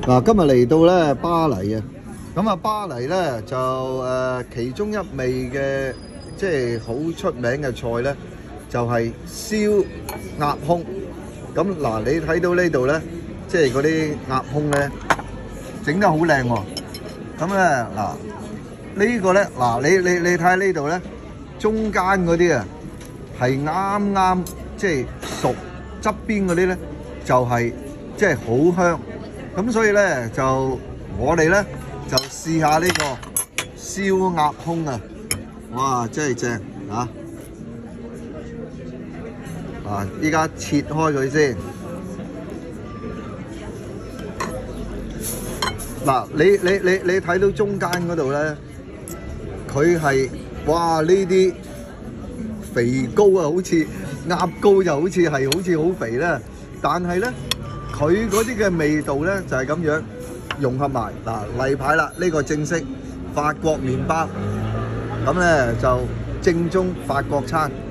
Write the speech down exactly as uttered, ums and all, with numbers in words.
嗱，今日嚟到咧巴黎啊，咁啊巴黎咧就誒其中一味嘅即係好出名嘅菜咧，就係燒鴨胸。咁嗱，你睇到呢度咧，即係嗰啲鴨胸咧，整得好靚喎。咁咧嗱，呢個咧嗱，你你你睇下呢度咧，中間嗰啲啊係啱啱即係熟，側邊嗰啲咧就係即係好香。咁所以咧就我哋咧就試下呢個燒鴨胸啊！哇，真係正啊！啊，依家切開佢先。嗱，你你你你睇到中間嗰度咧，佢係哇呢啲肥膏啊，好似鴨膏就好似係好似好肥啦，但係咧佢嗰啲嘅味道咧就係咁樣融合埋。嗱，例牌啦，呢個正式法國麵包，咁咧就正宗法國餐。